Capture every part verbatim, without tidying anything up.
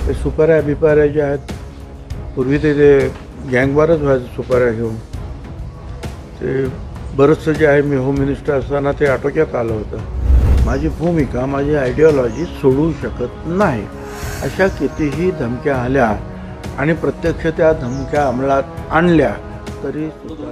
ते सुपाऱ्या बिपाऱ्या ज्या आहेत, पूर्वी ते ते गँगवारच व्हायचं सुपाऱ्या घेऊन. ते बरंचसं जे आहे मी होम मिनिस्टर असताना ते आटोक्यात आलं होतं. माझी भूमिका, माझी आयडिओलॉजी सोडू शकत नाही अशा कितीही धमक्या आल्या आणि प्रत्यक्ष त्या धमक्या अंमलात आणल्या तरी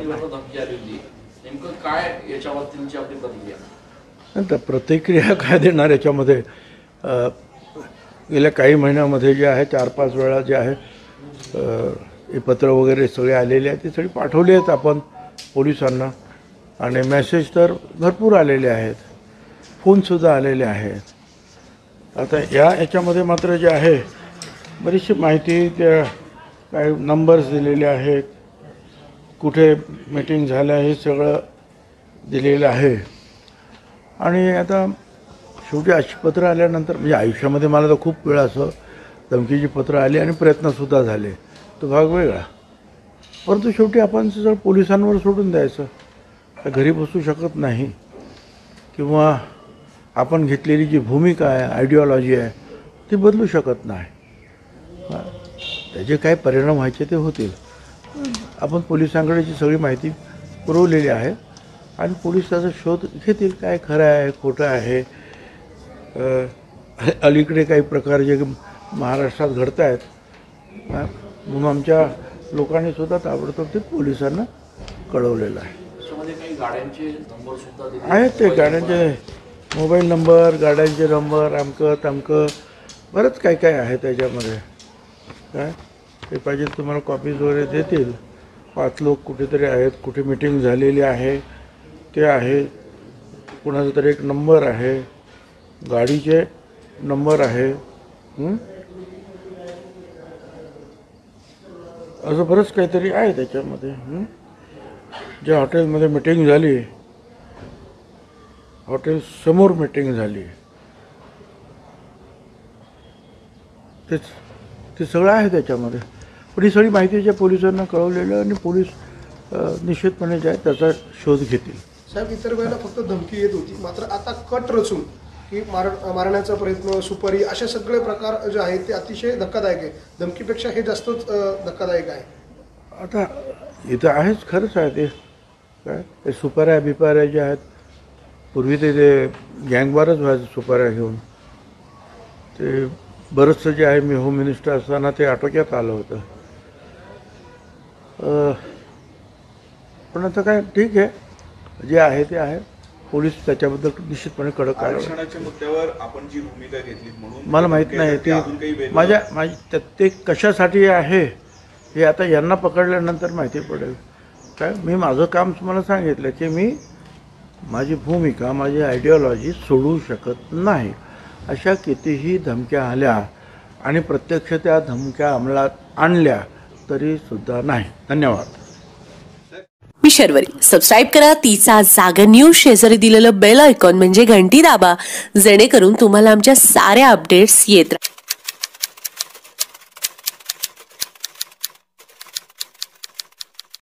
प्रतिक्रिया काय देणार याच्यामध्ये. गेल्या काही महिन्यामध्ये जे आहे चार पाच वेळा जे आहे हे पत्र वगैरे सगळे आलेले आहेत, ते सगळे पाठवले आहेत आपण पोलिसांना. आणि मेसेज तर भरपूर आलेले आहेत, फोनसुद्धा आलेले आहेत. आता या याच्यामध्ये मात्र जे आहे बरीचशी माहिती, त्या काही नंबर्स दिलेले आहेत, कुठे मीटिंग झाल्या हे सगळं दिलेलं आहे. आणि आता शेवटी अशी पत्र आल्यानंतर म्हणजे आयुष्यामध्ये मला तर खूप वेळा असं धमकीची पत्र आली आणि प्रयत्नसुद्धा झाले, तो भाग वेगळा. परंतु शेवटी आपण सगळं पोलिसांवर सोडून द्यायचं. घरी बसू शकत नाही किंवा आपण घेतलेली जी भूमिका आहे, आयडिओलॉजी आहे, ती बदलू शकत नाही. त्याचे काय परिणाम व्हायचे ते होतील. आपण पोलिसांकडे जी सगळी माहिती पुरवलेली आहे आणि पोलीस त्याचा शोध घेतील, काय खरं आहे खोटं आहे. अलीकडे काही प्रकार जे महाराष्ट्रात घडत आहेत म्हणून आमच्या लोकांनी सुद्धा ताबडतोब ते पोलिसांना कळवलेलं आहे. आहेत ते गाड्यांचे मोबाईल नंबर, गाड्यांचे नंबर, अमकं तमकं बरंच काय काय आहे त्याच्यामध्ये. काय ते पाहिजे तुम्हाला कॉपीज वगैरे देतील. पाच लोक कुठेतरी आहेत, कुठे मीटिंग झालेली आहे ते आहे, कुणाचा तरी एक नंबर आहे, गाडीचे नंबर आहे, असं बरंच काहीतरी आहे त्याच्यामध्ये. ज्या हॉटेलमध्ये मीटिंग झाली, हॉटेलसमोर मीटिंग झाली, तेच ते सगळं आहे त्याच्यामध्ये. पण ही सगळी माहिती ज्या पोलिसांना कळवलेलं आणि पोलीस निश्चितपणे जे आहे त्याचा शोध घेतील. साहेब, इतर वेळेला फक्त धमकी येत होती, मात्र आता कट रचून की मार मारण्याचा प्रयत्न, सुपारी, असे सगळे प्रकार जे आहेत ते अतिशय धक्कादायक आहे. धमकीपेक्षा हे जास्तच धक्कादायक आहे. आता इथं आहेच, खरंच आहे ते. काय ते सुपाऱ्या बिपाऱ्या ज्या आहेत, पूर्वी ते ते गँगवारच व्हायचं सुपाऱ्या घेऊन. ते बरंचसं जे आहे मी होम मिनिस्टर असताना ते आटोक्यात आलं होतं. पण आता काय ठीक आहे, जे आहे ते आहे. पोलीस त्याच्याबद्दल निश्चितपणे कडक आरक्षणाच्या मुद्द्यावर आपण जी भूमिका घेतली म्हणून मला माहीत नाही ते माझ्या माझी ते कशासाठी आहे हे आता यांना पकडल्यानंतर माहिती पडेल. काय मी माझं काम तुम्हाला सांगितलं की मी माझी भूमिका, माझी आयडिओलॉजी सोडू शकत नाही अशा कितीही धमक्या आल्या आणि प्रत्यक्ष त्या धमक्या अंमलात आणल्या तरी सुद्धा नाही. धन्यवाद. मी शर्वरी. सबस्क्राईब करा तिचा जागर न्यूज. शेजारी दिलेलं बेल आयकॉन म्हणजे घंटी दाबा, जेणेकरून तुम्हाला आमच्या साऱ्या अपडेट्स येत राहतील.